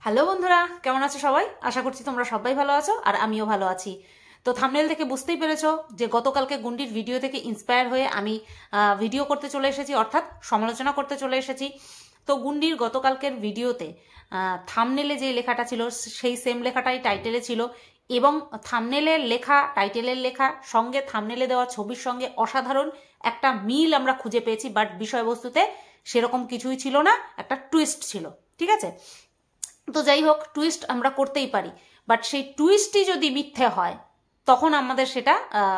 Hello বন্ধুরা, কেমন আছো সবাই? আশা করছি তোমরা সবাই ভালো আছো আর আমিও ভালো আছি। তো থাম্বনেল থেকে বুঝতেই পেরেছো যে গতকালকে গুন্ডির ভিডিও থেকে ইন্সপায়ার হয়ে আমি ভিডিও করতে চলে এসেছি, অর্থাৎ সমালোচনা করতে চলে এসেছি। তো গুন্ডির গতকালকের ভিডিওতে থাম্বনেলে যে লেখাটা ছিল সেই সেম লেখাটাই টাইটেলে ছিল, এবং থাম্বনেলের লেখা, টাইটেলের লেখা সঙ্গে থাম্বনেলে দেওয়া ছবির সঙ্গে অসাধারণ একটা মিল আমরা খুঁজে পেয়েছি, বাট বিষয়বস্তুতে সেরকম কিছুই ছিল না, একটা টুইস্ট ছিল। ঠিক আছে, তো যাই হোক, টুইস্ট আমরা করতেই পারি, বাট সেই টুইস্টই যদি মিথ্যে হয় তখন আমাদের সেটা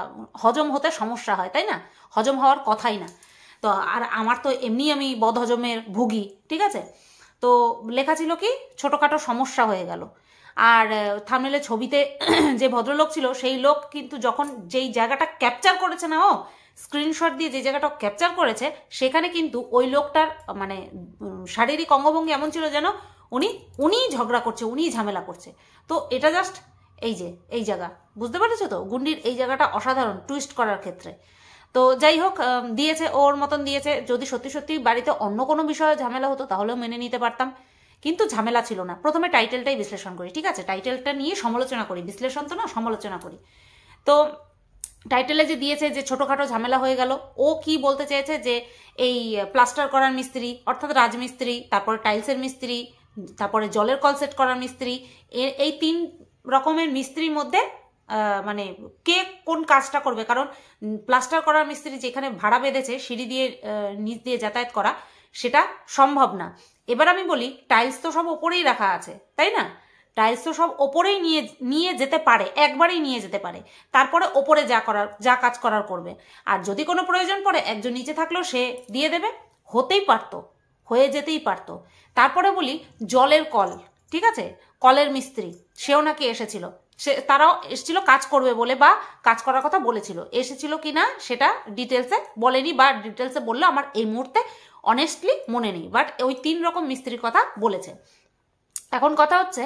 হজম হতে সমস্যা হয়, তাই না? হজম হওয়ার কথাই না। তো আর আমার তো এমনি আমি বদহজমের ভুগি, ঠিক আছে? তো লেখা ছিল কি, ছোটোখাটো সমস্যা হয়ে গেল। আর থাম্বনেলের ছবিতে যে ভদ্রলোক ছিল সেই লোক কিন্তু যখন যেই জায়গাটা ক্যাপচার করেছে না, ও স্ক্রিনশট দিয়ে যে জায়গাটা ক্যাপচার করেছে, সেখানে কিন্তু ওই লোকটার মানে শারীরিক অঙ্গভঙ্গি এমন ছিল যেন উনিই ঝগড়া করছে, উনিই ঝামেলা করছে। তো এটা জাস্ট এই জায়গা বুঝতে পারছো তো, গুন্ডির এই জায়গাটা অসাধারণ টুইস্ট করার ক্ষেত্রে। তো যাই হোক, দিয়েছে ওর মতন দিয়েছে। যদি সত্যি সত্যি বাড়িতে অন্য কোনো বিষয়ে ঝামেলা হতো তাহলেও মেনে নিতে পারতাম, কিন্তু ঝামেলা ছিল না। প্রথমে টাইটেলটাই বিশ্লেষণ করি, ঠিক আছে? টাইটেলটা নিয়ে সমালোচনা করি, বিশ্লেষণ তো না, সমালোচনা করি। তো টাইটেলে যে দিয়েছে যে ছোটোখাটো ঝামেলা হয়ে গেল, ও কি বলতে চেয়েছে যে এই প্লাস্টার করার মিস্ত্রি অর্থাৎ রাজমিস্ত্রি, তারপরে টাইলসের মিস্ত্রি, তারপরে জলের কল সেট করার মিস্ত্রি, এই তিন রকমের মিস্ত্রির মধ্যে মানে কে কোন কাজটা করবে? কারণ প্লাস্টার করার মিস্ত্রি যেখানে ভাড়া বেঁধেছে সিঁড়ি দিয়ে নিচ দিয়ে যাতায়াত করা, সেটা সম্ভব না। এবার আমি বলি, টাইলস তো সব ওপরেই রাখা আছে, তাই না? টাইলস তো সব ওপরেই নিয়ে যেতে পারে, একবারেই নিয়ে যেতে পারে, তারপরে ওপরে যা কাজ করার করবে। আর যদি কোনো প্রয়োজন পড়ে একজন নিচে থাকলেও সে দিয়ে দেবে, হতেই পারতো, হয়ে যেতেই পারতো। তারপরে বলি জলের কল, ঠিক আছে, কলের মিস্ত্রি, সেও নাকি এসেছিল, তারাও এসেছিল কাজ করবে বলে, বা কাজ করার কথা বলেছিল। এসেছিল কি না সেটা ডিটেলসে বলেনি, বা ডিটেলসে বললে আমার এই মুহূর্তে অনেস্টলি মনে নেই, বাট ওই 3 রকম মিস্ত্রির কথা বলেছে। এখন কথা হচ্ছে,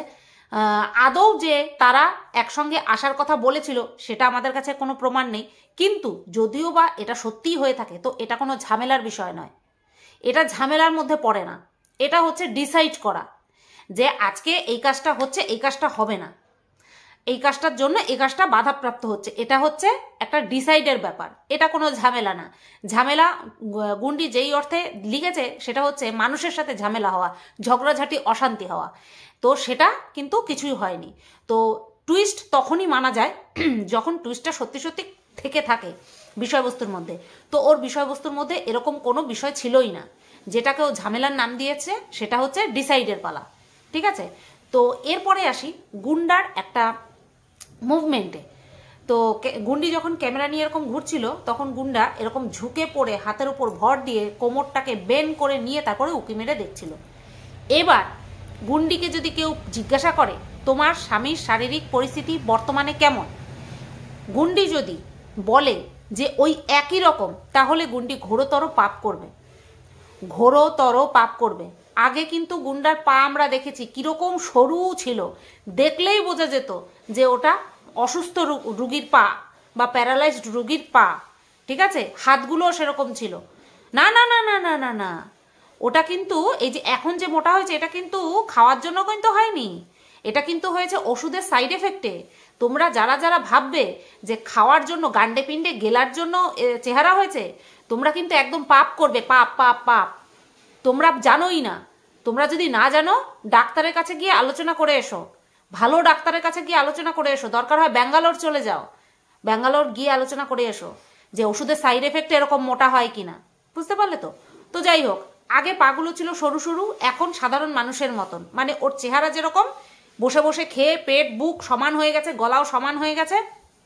আদৌ যে তারা একসঙ্গে আসার কথা বলেছিল সেটা আমাদের কাছে কোনো প্রমাণ নেই, কিন্তু যদিও বা এটা সত্যিই হয়ে থাকে তো এটা কোনো ঝামেলার বিষয় নয়, এটা ঝামেলার মধ্যে পড়ে না। এটা হচ্ছে ডিসাইড করা যে আজকে এই কাজটা হচ্ছে, এই কাজটা হবে না, এই কাজটার জন্য এই কাজটা বাধাপ্রাপ্ত হচ্ছে, এটা হচ্ছে একটা ডিসাইডের ব্যাপার, এটা কোনো ঝামেলা না। ঝামেলা গুন্ডি যেই অর্থে লিখেছে সেটা হচ্ছে মানুষের সাথে ঝামেলা হওয়া, ঝগড়াঝাটি, অশান্তি হওয়া। তো সেটা কিন্তু কিছুই হয়নি। তো টুইস্ট তখনই মানা যায় যখন টুইস্টটা সত্যি সত্যি থেকে থাকে বিষয়বস্তুর মধ্যে। তো ওর বিষয়বস্তুর মধ্যে এরকম কোনো বিষয় ছিলই না, যেটাকে ও ঝামেলার নাম দিয়েছে সেটা হচ্ছে ডিসাইডের পালা, ঠিক আছে? তো এরপরে আসি গুন্ডার একটা মুভমেন্টে। তো গুন্ডি যখন ক্যামেরা নিয়ে এরকম ঘুরছিল তখন গুন্ডা এরকম ঝুঁকে পড়ে হাতের উপর ভর দিয়ে কোমরটাকে বেন করে নিয়ে তারপরে উঁকি মেরে দেখছিল। এবার গুন্ডিকে যদি কেউ জিজ্ঞাসা করে তোমার স্বামীর শারীরিক পরিস্থিতি বর্তমানে কেমন, গুন্ডি যদি বলে যে ওই একই রকম, তাহলে গুন্ডি ঘোরতর পাপ করবে, ঘোরতর পাপ করবে। আগে কিন্তু গুন্ডার পা আমরা দেখেছি কিরকম সরু ছিল, দেখলেই বোঝা যেত যে ওটা অসুস্থ রুগীর পা বা প্যারালাইজড রুগীর পা, ঠিক আছে? হাতগুলোও সেরকম ছিল। না না না না না না না, ওটা কিন্তু এই যে এখন যে মোটা হয়েছে এটা কিন্তু খাওয়ার জন্য কিন্তু হয়নি, এটা কিন্তু হয়েছে ওষুধের সাইড এফেক্টে। তোমরা যারা যারা ভাববে যে খাওয়ার জন্য, গান্ডে পিণ্ডে গেলার জন্য চেহারা হয়েছে, তোমরা কিন্তু একদম পাপ করবে, পাপ পাপ পাপ। তোমরা জানোই না। তোমরা যদি না জানো, ডাক্তারের কাছে গিয়ে আলোচনা করে এসো, ভালো ডাক্তারের কাছে গিয়ে আলোচনা করে এসো, দরকার হয় ব্যাঙ্গালোর চলে যাও, ব্যাঙ্গালোর গিয়ে আলোচনা করে এসো যে ওষুধের সাইড এফেক্ট এরকম মোটা হয় কিনা। বুঝতে পারলে তো? তো যাই হোক, আগে পাগুলো ছিল সরু সরু, এখন সাধারণ মানুষের মতন, মানে ওর চেহারা যেরকম, বসে বসে খেয়ে পেট বুক সমান হয়ে গেছে, গলাও সমান হয়ে গেছে,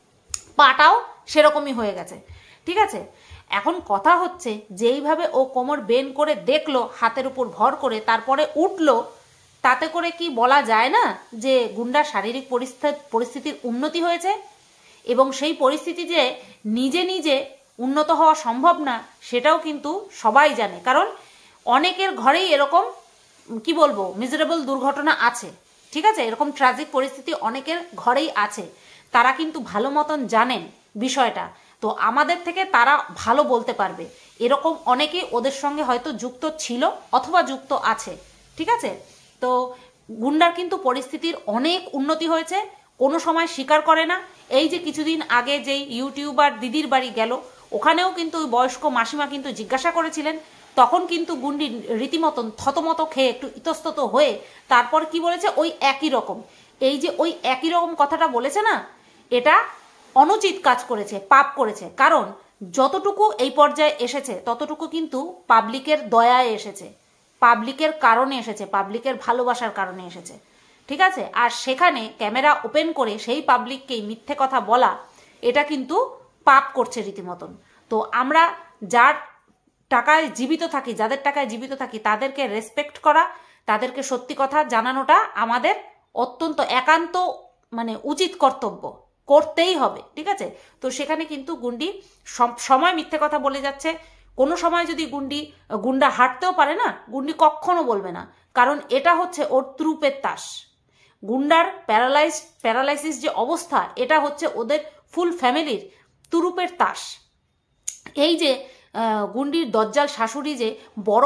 পাটাও সেরকমই হয়ে গেছে, ঠিক আছে? এখন কথা হচ্ছে যেইভাবে ও কোমর বেন করে দেখলো হাতের উপর ভর করে, তারপরে উঠলো, তাতে করে কি বলা যায় না যে গুন্ডার শারীরিক পরিস্থিতির উন্নতি হয়েছে? এবং সেই পরিস্থিতি যে নিজে নিজে উন্নত হওয়া সম্ভব না সেটাও কিন্তু সবাই জানে, কারণ অনেকের ঘরেই এরকম কি বলবো মিজারেবল দুর্ঘটনা আছে, ঠিক আছে? এরকম ট্র্যাজিক পরিস্থিতি অনেকের ঘরেই আছে, তারা কিন্তু ভালো মতন জানেন বিষয়টা। তো আমাদের থেকে তারা ভালো বলতে পারবে, এরকম অনেকেই ওদের সঙ্গে হয়তো যুক্ত ছিল অথবা যুক্ত আছে, ঠিক আছে? তো গুন্ডার কিন্তু পরিস্থিতির অনেক উন্নতি হয়েছে, কোনো সময় স্বীকার করে না। এই যে কিছুদিন আগে যেই ইউটিউবার দিদির বাড়ি গেল, ওখানেও কিন্তু ওই বয়স্ক মাসিমা কিন্তু জিজ্ঞাসা করেছিলেন, তখন কিন্তু গুন্ডি রীতিমতন থতমত খেয়ে একটু ইতস্তত হয়ে তারপর কি বলেছে, ওই একই রকম। এই যে ওই একই রকম কথাটা বলেছে না, এটা অনুচিত কাজ করেছে, পাপ করেছে। কারণ যতটুকু এই পর্যায়ে এসেছে ততটুকু কিন্তু পাবলিকের দয়ায় এসেছে, পাবলিকের কারণে এসেছে, পাবলিকের ভালোবাসার কারণে এসেছে, ঠিক আছে। আর সেখানে ক্যামেরা ওপেন করে সেই পাবলিককেই মিথ্যে কথা বলা, এটা কিন্তু পাপ করছে রীতিমতন। তো আমরা যার টাকায় জীবিত থাকি, যাদের টাকায় জীবিত থাকি, তাদেরকে রেসপেক্ট করা, তাদেরকে সত্যি কথা জানানোটা আমাদের অত্যন্ত একান্ত মানে উচিত কর্তব্য, করতেই হবে, ঠিক আছে। তো সেখানে কিন্তু গুন্ডি সব সময় মিথ্যে কথা বলে যাচ্ছে। কোনো সময় যদি গুন্ডা হাঁটতেও পারে না, কখনো বলবে না, কারণ এটা হচ্ছে ওর ত্রুপের তাস। গুন্ডার প্যারালাইসিস যে অবস্থা, এটা হচ্ছে ওদের ফুল ফ্যামিলির তুরুপের তাস। এই যে গুন্ডির দজ্জাল শাশুড়ি যে বড়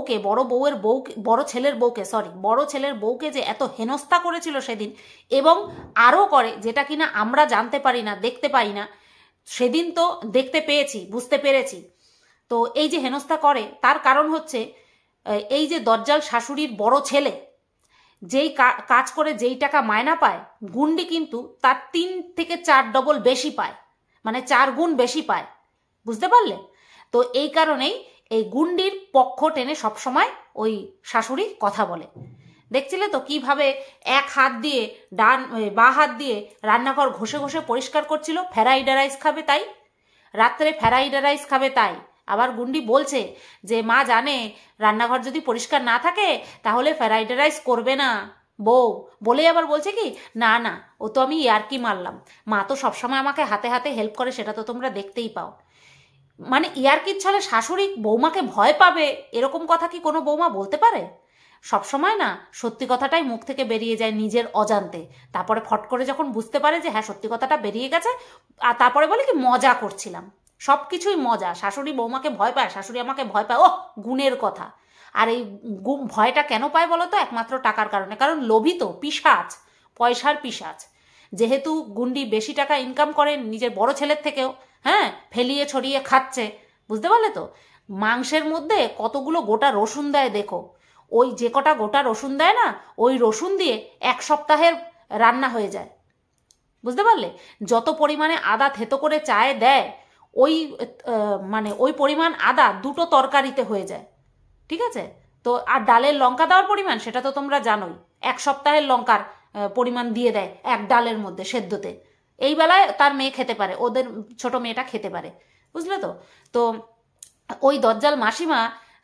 ছেলের বউকে যে এত হেনস্থা করেছিল সেদিন, এবং আরও করে, যেটা কিনা আমরা জানতে পারি না, দেখতে পাই না, সেদিন তো দেখতে পেয়েছি, বুঝতে পেরেছি। তো এই যে হেনস্থা করে, তার কারণ হচ্ছে এই যে দজ্জাল শাশুড়ির বড় ছেলে যেই কাজ করে যেই টাকা মায়না পায়, গুন্ডি কিন্তু তার 3 থেকে 4 ডবল বেশি পায়, মানে 4 গুণ বেশি পায়, বুঝতে পারলে? তো এই কারণেই এই গুন্ডির পক্ষ টেনে সবসময় ওই শাশুড়ি কথা বলে। দেখছিলে তো কিভাবে এক হাত দিয়ে বা হাত দিয়ে রান্নাঘর ঘষে ঘষে পরিষ্কার করছিল, ফ্রাইড রাইস খাবে তাই, রাত্রে ফ্রাইড রাইস খাবে তাই। আবার গুন্ডি বলছে যে মা জানে রান্নাঘর যদি পরিষ্কার না থাকে তাহলে ফ্রাইড রাইস করবে না বউ, বলে আবার বলছে কি, না না ও তো আমি ইয়ার্কি মারলাম, মা তো সবসময় আমাকে হাতে হাতে হেল্প করে, সেটা তো তোমরা দেখতেই পাও। মানে ইয়ার্কির ছলে শাশুড়ি বৌমাকে ভয় পাবে, এরকম কথা কি কোনো বৌমা বলতে পারে? সবসময় না সত্যি কথাটাই মুখ থেকে বেরিয়ে যায় নিজের অজান্তে, তারপরে ফট করে যখন বুঝতে পারে যে হ্যাঁ সত্যি কথাটা বেরিয়ে গেছে, আর তারপরে বলে কি মজা করছিলাম। সব কিছুই মজা, শাশুড়ি বৌমাকে ভয় পায়, শাশুড়ি আমাকে ভয় পায়, ও গুণের কথা। আর এই ভয়টা কেন পায় বলো তো? একমাত্র টাকার কারণে, কারণ লোভিত পিশাচ, পয়সার পিশাচ। যেহেতু গুন্ডি বেশি টাকা ইনকাম করে নিজের বড় ছেলের থেকেও, হ্যাঁ, ফেলিয়ে ছড়িয়ে খাচ্ছে, বুঝতে পারলে তো? মাংসের মধ্যে কতগুলো গোটা রসুন দেয় দেখো, ওই যে কটা গোটা রসুন দেয় না, ওই রসুন দিয়ে 1 সপ্তাহের রান্না হয়ে যায়, বুঝতে পারলে? যত পরিমাণে আদা থেতো করে চায়ে দেয়, ওই পরিমাণ আদা 2টো তরকারিতে হয়ে যায়, ঠিক আছে। তো আর ডালের লঙ্কা দেওয়ার পরিমাণ সেটা তো তোমরা জানোই, 1 সপ্তাহের লঙ্কার পরিমাণ দিয়ে দেয় এক ডালের মধ্যে সেদ্ধতে। এই বেলায় তার মেয়ে খেতে পারে, ওদের ছোট মেয়েটা খেতে পারে, বুঝলে তো? তো ওই দজ্জাল মাসিমা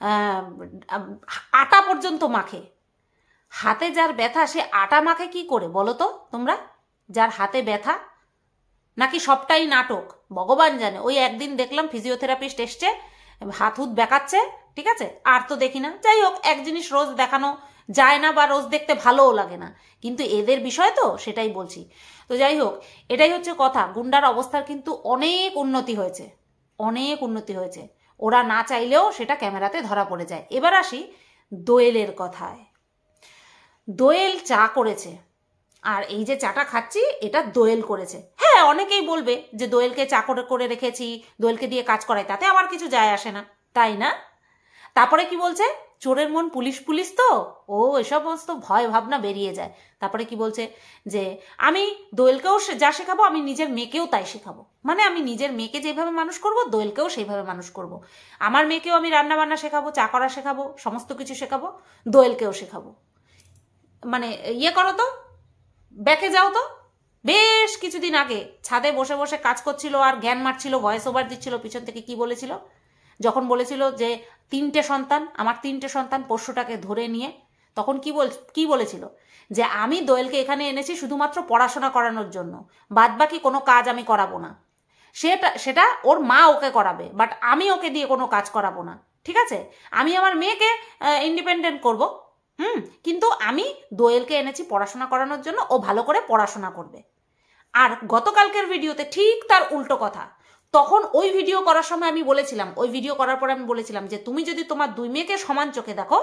আটা পর্যন্ত মাখে। হাতে যার ব্যথা সে আটা মাখে কি করে বলো তো তোমরা? যার হাতে ব্যথা, নাকি সবটাই নাটক ভগবান জানে। ওই একদিন দেখলাম ফিজিওথেরাপিস্ট এসছে, হাত হুত বেঁকাচ্ছে, ঠিক আছে, আর তো দেখি না। যাই হোক, এক জিনিস রোজ দেখানো যায় না বা রোজ দেখতে ভালোও লাগে না, কিন্তু এদের বিষয় তো সেটাই বলছি। তো যাই হোক, এটাই হচ্ছে কথা। গুন্ডার অবস্থার কিন্তু অনেক উন্নতি হয়েছে, অনেক উন্নতি হয়েছে, ওরা না চাইলেও সেটা ক্যামেরাতে ধরা পড়ে যায়। এবার আসি দোয়েলের কথায়। দোয়েল চা করেছে, আর এই যে চাটা খাচ্ছি এটা দোয়েল করেছে। হ্যাঁ, অনেকেই বলবে যে দোয়েলকে চা করে রেখেছি, দোয়েলকে দিয়ে কাজ করাই, তাতে আমার কিছু যায় আসে না, তাই না? তারপরে কি বলছে, চোরের মন পুলিশ পুলিশ তো, ও এসব সমস্ত ভয় ভাবনা বেরিয়ে যায়। তারপরে কি বলছে যে আমি দোয়েলকেও যা শেখাবো আমি নিজের মেয়েকেও তাই শেখাবো, মানে আমি নিজের মেয়েকে যেভাবে মানুষ করব দোয়েলকেও সেইভাবে মানুষ করব। আমার মেয়েকেও আমি রান্না বান্না শেখাবো, চা করা শেখাবো, সমস্ত কিছু শেখাবো, দোয়েলকেও শেখাবো। মানে ইয়ে করো তো, ব্যাকে যাও তো। বেশ কিছুদিন আগে ছাদে বসে বসে কাজ করছিল আর জ্ঞান মারছিল, ভয়েস ওভার দিচ্ছিল, পিছন থেকে কি বলেছিল, যখন বলেছিল যে 3টে সন্তান, আমার 3টে সন্তান পোষ্যটাকে ধরে নিয়ে, তখন কি বলেছিল যে আমি দোয়েলকে এখানে এনেছি শুধুমাত্র পড়াশোনা করানোর জন্য, বাদবাকি কোনো কাজ আমি করাবো না। সেটা ওর মা ওকে করাবে, বাট আমি ওকে দিয়ে কোনো কাজ করাবো না, ঠিক আছে। আমি আমার মেয়েকে ইন্ডিপেন্ডেন্ট করব, কিন্তু আমি দোয়েলকে এনেছি পড়াশোনা করানোর জন্য, ও ভালো করে পড়াশোনা করবে। আর গতকালকের ভিডিওতে ঠিক তার উল্টো কথা। তখন ওই ভিডিও করার সময় আমি বলেছিলাম, ওই ভিডিও করার পরে আমি বলেছিলাম যে তুমি যদি তোমার 2 মেয়েকে সমান চোখে দেখো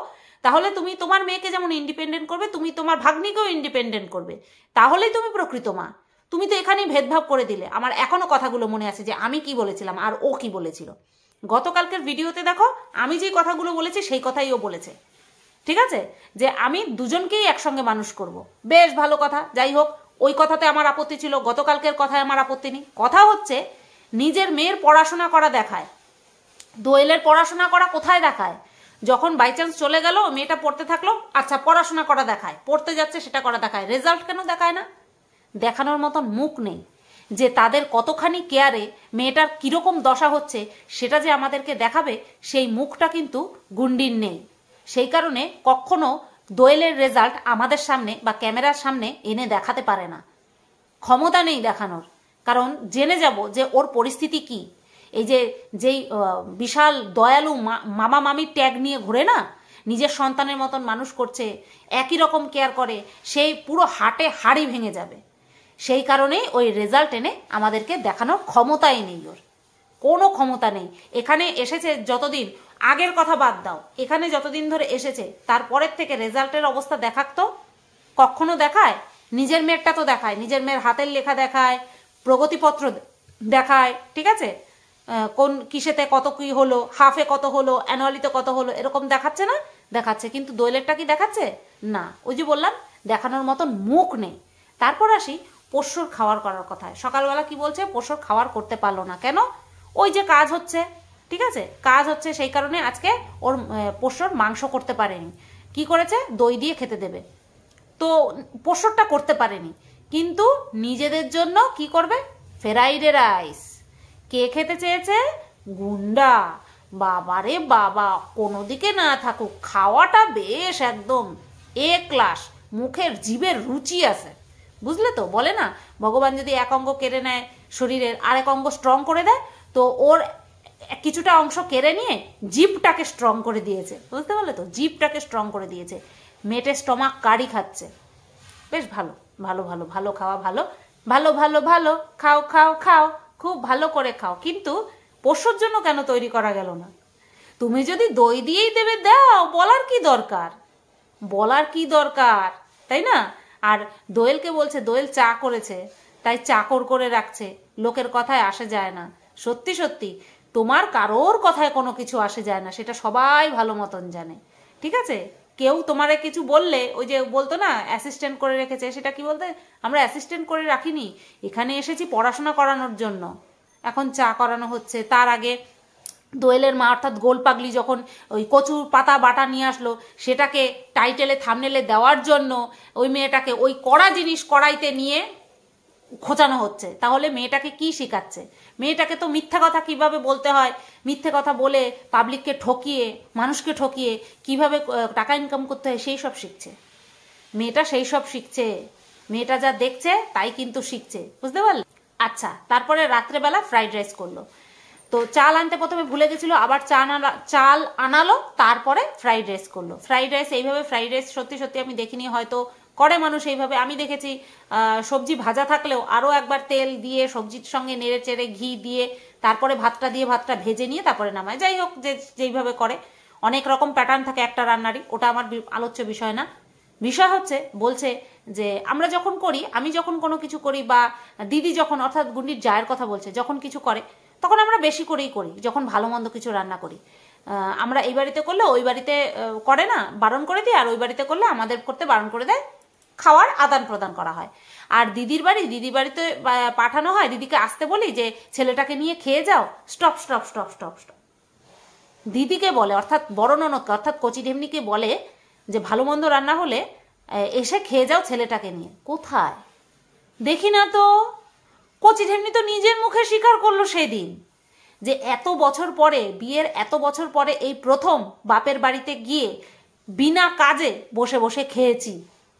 তাহলে তুমি তোমার মেয়েকে যেমন ইন্ডিপেন্ডেন্ট করবে, তুমি তোমার ভাগ্নিকেও ইন্ডিপেন্ডেন্ট করবে, তাহলেই তুমি প্রকৃত মা। তুমি তো এখানেই ভেদভাব করে দিলে। আমার এখনো কথাগুলো মনে আছে যে আমি কি বলেছিলাম আর ও কি বলেছিল। গতকালকের ভিডিওতে দেখো আমি যে কথাগুলো বলেছি সেই কথাই ও বলেছে, ঠিক আছে, যে আমি দুজনকেই একসঙ্গে মানুষ করব। বেশ ভালো কথা, যাই হোক, ওই কথাতে আমার আপত্তি ছিল, গতকালকের কথায় আমার আপত্তি নেই। কথা হচ্ছে নিজের মেয়ের পড়াশোনা করা দেখায়, দোয়েলের পড়াশোনা করা কোথায় দেখায়? যখন বাই চান্স চলে গেল, মেয়েটা পড়তে থাকলো, আচ্ছা পড়াশোনা করা দেখায়, পড়তে যাচ্ছে সেটা করা দেখায়, রেজাল্ট কেন দেখায় না? দেখানোর মতন মুখ নেই যে তাদের কতখানি কেয়ারে মেয়েটার কীরকম দশা হচ্ছে সেটা যে আমাদেরকে দেখাবে, সেই মুখটা কিন্তু গুন্ডির নেই। সেই কারণে কখনো দোয়েলের রেজাল্ট আমাদের সামনে বা ক্যামেরার সামনে এনে দেখাতে পারে না, ক্ষমতা নেই দেখানোর। কারণ জেনে যাব যে ওর পরিস্থিতি কি। এই যে যেই বিশাল দয়ালু মামা মামির ট্যাগ নিয়ে ঘুরে না, নিজের সন্তানের মতন মানুষ করছে, একই রকম কেয়ার করে, সেই পুরো হাটে হাড়ি ভেঙে যাবে। সেই কারণেই ওই রেজাল্ট এনে আমাদেরকে দেখানোর ক্ষমতাই নেই, ওর কোনো ক্ষমতা নেই। এখানে এসেছে যতদিন, আগের কথা বাদ দাও, এখানে যতদিন ধরে এসেছে তারপরের থেকে রেজাল্টের অবস্থা দেখাক তো, কখনো দেখায়? নিজের মেয়েরটা তো দেখায়, নিজের মেয়ের হাতের লেখা দেখায়, প্রগতিপত্র দেখায়, ঠিক আছে, কোন কিসেতে কত কি হলো, হাফে কত হলো, অ্যানুয়ালিতে কত হলো, এরকম দেখাচ্ছে না? দেখাচ্ছে। কিন্তু দোয়েলেরটা কি দেখাচ্ছে? না। ওই যে বললাম দেখানোর মতন মুখ নেই। তারপর আসি পোষ্যর খাওয়ার করার কথায়। সকালবেলা কি বলছে? পোষ্যর খাওয়ার করতে পারলো না কেন? ওই যে কাজ হচ্ছে, ঠিক আছে, কাজ হচ্ছে, সেই কারণে আজকে ওর পোষ্যর মাংস করতে পারেনি। কি করেছে? দই দিয়ে খেতে দেবে, তো পোষ্যরটা করতে পারেনি। কিন্তু নিজেদের জন্য কি করবে? Fried rice. কে খেতে চেয়েছে? গুন্ডা। বাবারে বাবা, কোনো দিকে না থাকুক, খাওয়াটা বেশ একদম এ ক্লাস, মুখের জিভের রুচি আছে, বুঝলে তো? বলে না, ভগবান যদি এক অঙ্গ কেড়ে নেয় শরীরের, আরেক অঙ্গ স্ট্রং করে দেয়, তো ওর কিছুটা অংশ কেড়ে নিয়ে জিভটাকে স্ট্রং করে দিয়েছে, বুঝতে পারলে তো? জিভটাকে স্ট্রং করে দিয়েছে। মেটে স্টমাক কারি খাচ্ছে। বেশ ভালো, ভালো ভালো ভালো খাওয়া, ভালো ভালো ভালো ভালো খাও খাও খাও, খুব ভালো করে খাও। কিন্তু পোষ্যর জন্য কেন তৈরি করা গেল না? তুমি যদি দই দিয়েই দেবে দাও, বলার কি দরকার? বলার কি দরকার, তাই না? আর দোয়েলকে বলছে দোয়েল চা করেছে তাই চাকর করে রাখছে, লোকের কথায় আসে যায় না। সত্যি সত্যি তোমার কারোর কথায় কোনো কিছু আসে যায় না, সেটা সবাই ভালো মতন জানে, ঠিক আছে? কেউ তোমারে কিছু বললে, ওই যে বলতো না অ্যাসিস্ট্যান্ট করে রেখেছে, সেটা কি বলতে? আমরা অ্যাসিস্ট্যান্ট করে রাখিনি, এখানে এসেছি পড়াশোনা করানোর জন্য। এখন চা করানো হচ্ছে। তার আগে দোয়েলের মা অর্থাৎ গোলপাগলি যখন ওই কচুর পাতা বাটা নিয়ে আসলো, সেটাকে টাইটেলে থাম্বনেলে দেওয়ার জন্য ওই মেয়েটাকে ওই কড়া জিনিস কড়াইতে নিয়ে খোঁচানো হচ্ছে। তাহলে মেয়েটাকে কি শেখাচ্ছে? মেয়েটাকে তো মিথ্যা কথা কিভাবে বলতে হয়, মিথ্যে কথা বলে পাবলিককে ঠকিয়ে, মানুষকে ঠকিয়ে কিভাবে টাকা ইনকাম করতে হয় সেই সব শিখছে মেয়েটা, সেই সব শিখছে। মেয়েটা যা দেখছে তাই কিন্তু শিখছে, বুঝতে পারলে? আচ্ছা, তারপরে রাত্রেবেলা ফ্রাইড রাইস করলো। তো চাল আনতে প্রথমে ভুলে গেছিলো, আবার চাল আনালো, তারপরে ফ্রাইড রাইস করলো। ফ্রাইড রাইস এইভাবে, ফ্রাইড রাইস সত্যি সত্যি আমি দেখিনি, হয়তো করে মানুষ এইভাবে, আমি দেখেছি সবজি ভাজা থাকলেও আরও একবার তেল দিয়ে সবজির সঙ্গে নেড়ে চেড়ে ঘি দিয়ে তারপরে ভাতটা দিয়ে ভাতটা ভেজে নিয়ে তারপরে নামায়। যাই হোক, যেইভাবে করে, অনেক রকম প্যাটার্ন থাকে একটা রান্নারই, ওটা আমার আলোচ্য বিষয় না। বিষয় হচ্ছে, বলছে যে আমরা যখন করি, আমি যখন কোনো কিছু করি, বা দিদি যখন, অর্থাৎ গুন্ডির জায়ের কথা বলছে, যখন কিছু করে তখন আমরা বেশি করেই করি। যখন ভালো মন্দ কিছু রান্না করি, আমরা এই বাড়িতে করলে ওই বাড়িতে করে না, বারণ করে দিই, আর ওই বাড়িতে করলে আমাদের করতে বারণ করে দেয়, খাওয়ার আদান প্রদান করা হয়। আর দিদির বাড়িতে পাঠানো হয়, দিদিকে আসতে বলি যে ছেলেটাকে নিয়ে খেয়ে যাও, stop stop stop stop stop. দিদিকে বলে, অর্থাৎ বড় ননদকে, অর্থাৎ কচি ঢেমনিকে বলে যে ভালো মন্দ রান্না হলে এসে খেয়ে যাও ছেলেটাকে নিয়ে। কোথায় দেখি না তো। কচি ঢেমনি তো নিজের মুখে স্বীকার করলো সেদিন যে এত বছর পরে, বিয়ের এত বছর পরে এই প্রথম বাপের বাড়িতে গিয়ে বিনা কাজে বসে বসে খেয়েছি।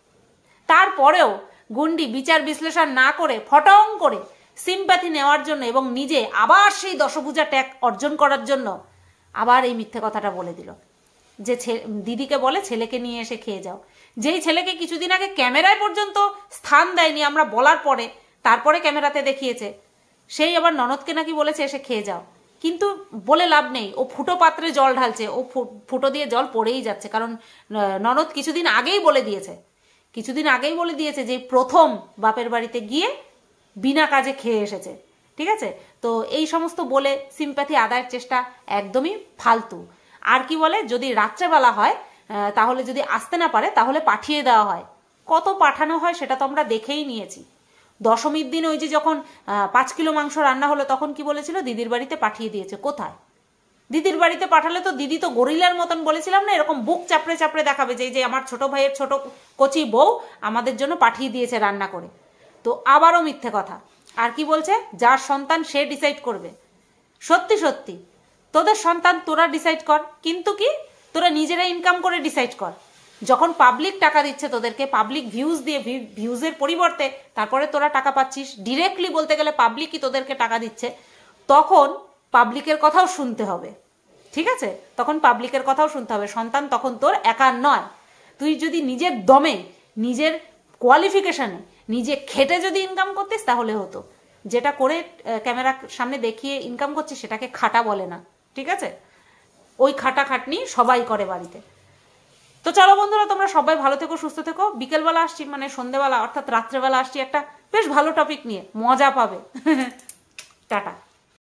তারপরেও গুন্ডি বিচার বিশ্লেষণ না করে ফটং করে সিম্প্যাথি নেওয়ার জন্য এবং নিজে আবার সেই দশভুজা ট্যাগ অর্জন করার জন্য আবার এই মিথ্যে কথাটা বলে দিল যে দিদিকে বলে ছেলেকে নিয়ে এসে খেয়ে যাও। যেই ছেলেকে কিছুদিন আগে ক্যামেরায় পর্যন্ত স্থান দেয়নি আমরা বলার পরে, তারপরে ক্যামেরাতে দেখিয়েছে, সেই আবার ননদকে নাকি বলেছে এসে খেয়ে যাও। কিন্তু বলে লাভ নেই, ও ফুটো পাত্রে জল ঢালছে, ও ফুটো দিয়ে জল পড়েই যাচ্ছে। কারণ ননদ কিছুদিন আগেই বলে দিয়েছে যে প্রথম বাপের বাড়িতে গিয়ে বিনা কাজে খেয়ে এসেছে, ঠিক আছে? তো এই সমস্ত বলে সিম্প্যাথি আদায়ের চেষ্টা একদমই ফালতু। আর কি বলে, যদি রাত্রেবেলা হয় তাহলে যদি আসতে না পারে তাহলে পাঠিয়ে দেওয়া হয়। কত পাঠানো হয় সেটা তো আমরা দেখেই নিয়েছি। দশমীর দিন ওই যে যখন 5 কিলো মাংস রান্না হলো তখন কি বলেছিল, দিদির বাড়িতে পাঠিয়ে দিয়েছে। কোথায়? দিদির বাড়িতে পাঠালে তো দিদি তো গরিলার মতন বলেছিলাম না, এরকম বুক চাপড়ে চাপড়ে দেখাবে যে আমার ছোট ভাইয়ের ছোট কচি বউ আমাদের জন্য পাঠিয়ে দিয়েছে রান্না করে। তো আবারও মিথ্যে কথা। আর কি বলছে, যার সন্তান সে ডিসাইড করবে। সত্যি সত্যি তোদের সন্তান তোরা ডিসাইড কর, কিন্তু কি তোরা নিজেরা ইনকাম করে ডিসাইড কর। যখন পাবলিক টাকা দিচ্ছে তোদেরকে, পাবলিক ভিউজ দিয়ে, ভিউজের পরিবর্তে তারপরে তোরা টাকা পাচ্ছিস, ডিরেক্টলি বলতে গেলে পাবলিকই তোদেরকে টাকা দিচ্ছে, তখন পাবলিকের কথাও শুনতে হবে, ঠিক আছে? তখন পাবলিকের কথাও শুনতে হবে। সন্তান তখন তোর একার নয়। তুই যদি নিজের দমে, নিজের কোয়ালিফিকেশনে, নিজে খেটে যদি ইনকাম করতিস তাহলে হতো। যেটা করে ক্যামেরার সামনে দেখিয়ে ইনকাম করছিস সেটাকে খাটা বলে না, ঠিক আছে? ওই খাটাখাটনি সবাই করে বাড়িতে। তো চলো বন্ধুরা, তোমরা সবাই ভালো থেকো, সুস্থ থেকো। বিকেলবেলা আসছি, মানে সন্ধ্যেবেলা অর্থাৎ রাত্রেবেলা আসছি একটা বেশ ভালো টপিক নিয়ে, মজা পাবে। টাটা।